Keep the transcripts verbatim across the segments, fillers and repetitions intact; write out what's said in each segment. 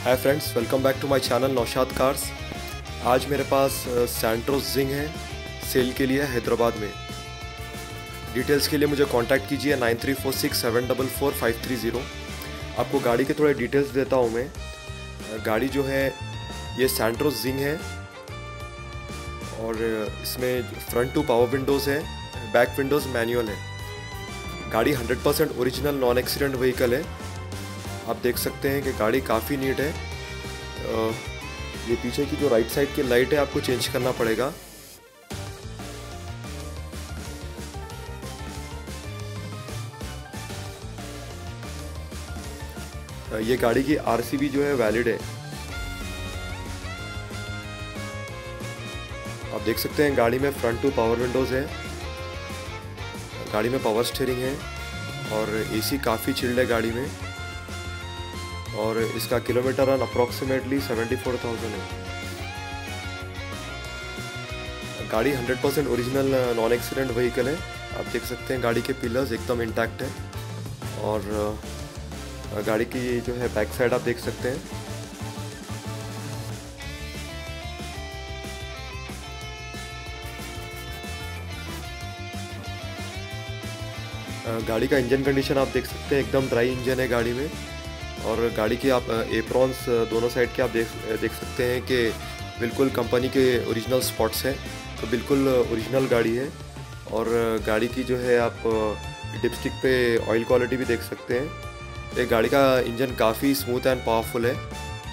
Hi friends, welcome back to my channel Naushad cars. आज मेरे पास सैंट्रोस जिंग है सेल के लिए हैदराबाद में। डिटेल्स के लिए मुझे कांटेक्ट कीजिए nine three four six seven double four five three zero. आपको गाड़ी के थोड़े डिटेल्स देता हूँ मैं। गाड़ी जो है ये सैंट्रोस जिंग है और इसमें फ्रंट टू पावर विंडोज़ है, बैक विंडोज़ मैनुअल है। गाड़ी hundred percent original non accident vehicle है। आप देख सकते हैं कि गाड़ी काफ़ी नीट है। ये पीछे की जो राइट साइड की लाइट है आपको चेंज करना पड़ेगा। ये गाड़ी की आरसी भी जो है वैलिड है। आप देख सकते हैं गाड़ी में फ्रंट टू पावर विंडोज़ है, गाड़ी में पावर स्टीयरिंग है और एसी काफ़ी चिल्ड है गाड़ी में। और इसका kilometre run approximately seventy four thousand है। गाड़ी hundred percent original non accident vehicle है। आप देख सकते हैं गाड़ी के पिलर्स एकदम इंटैक्ट है और गाड़ी की जो है बैक साइड आप देख सकते हैं। गाड़ी का इंजन कंडीशन आप देख सकते हैं, एकदम ड्राई इंजन है गाड़ी में। और गाड़ी की आप एप्रॉन्स दोनों साइड के आप देख देख सकते हैं कि बिल्कुल कंपनी के ओरिजिनल स्पॉट्स हैं, तो बिल्कुल ओरिजिनल गाड़ी है। और गाड़ी की जो है आप डिपस्टिक पे ऑयल क्वालिटी भी देख सकते हैं। ये गाड़ी का इंजन काफ़ी स्मूथ एंड पावरफुल है।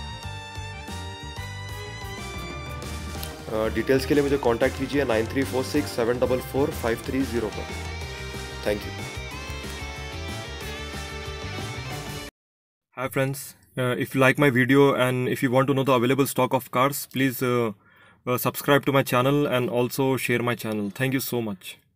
डिटेल्स के लिए मुझे कांटेक्ट कीजिए nine three four six seven double four five three zero पर। Thank you. Hi friends, uh, if you like my video and if you want to know the available stock of cars, please uh, uh, subscribe to my channel and also share my channel. Thank you so much.